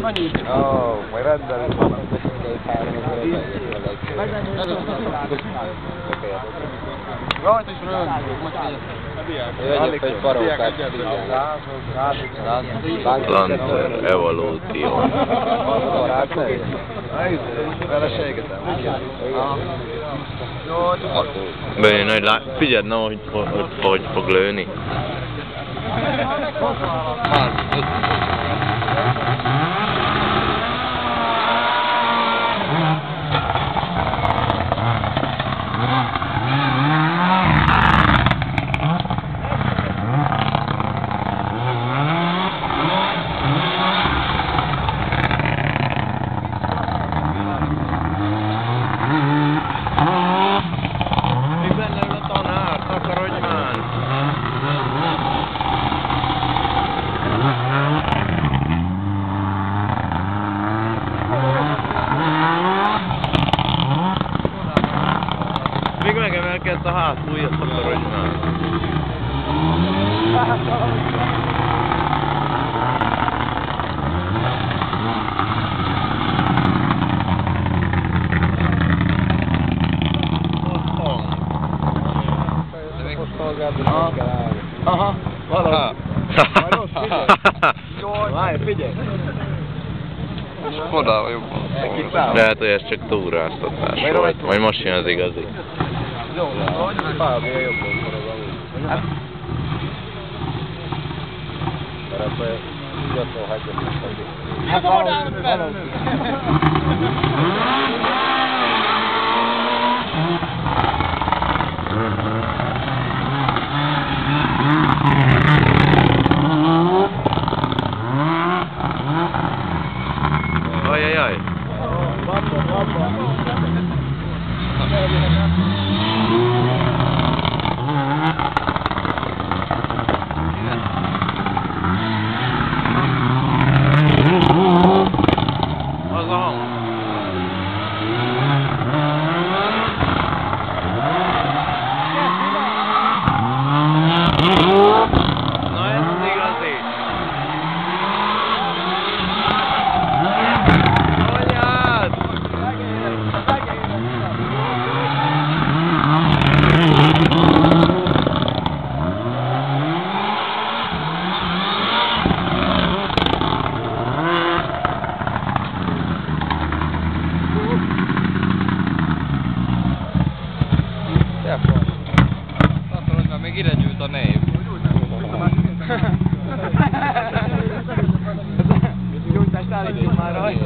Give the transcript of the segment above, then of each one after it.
Ó, majd rendelünk vannak. Rajta is rögtön, most figyelj. Egy parókát. Lancer evolúció. Feleségetem. Bőjön, hogy figyeld, na, hogy fog lőni. Még megemelkedsz a hátulja, szakarodj már. Aha, valahogy. Várj, figyelj! Oda jobban. Lehet, hogy ez csak túráztatás volt. Majd most jön az igazi. Jó, hogy Fábia jobban forog amúgy. Mert akkor jött hagyja is. Hát valahogy. Ajajaj! Az a hang. Na ez az igazi. Anyád! Azt mondod, még ide gyűjt a név. Gyújtást állítsuk már rajta.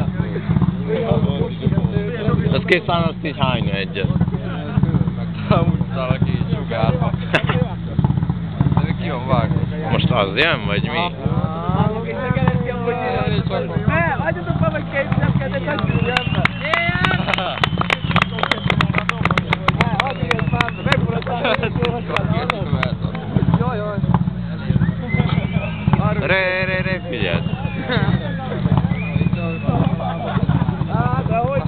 Az két számot így hányja egyet. Úgy szállak így sugárba. De még ki van vágva. Most az jön, vagy mi? Hagyjatok már meg képzelkedni, hogy gyűjjön. Re, figyeld! De hogy?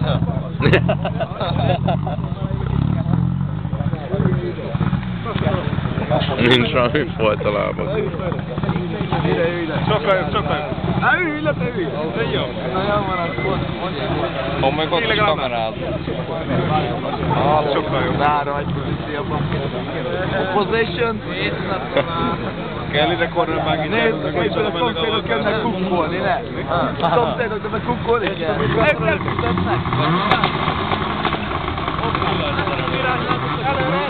Nincs valami folt a lábad. Sokkal jobb. Ülj le, te ülj! Jó. Na jó van, akkor. Ha meg ott is kamerád. Sokkal jobb. Nára hagyjuk viszi a Opposition. Kell ide cornerback is. Nézd, hogy a szomszédok jönnek kukkolni, ne? A szomszédok jönnek kukkolni kell. Elküldetnek. Előre!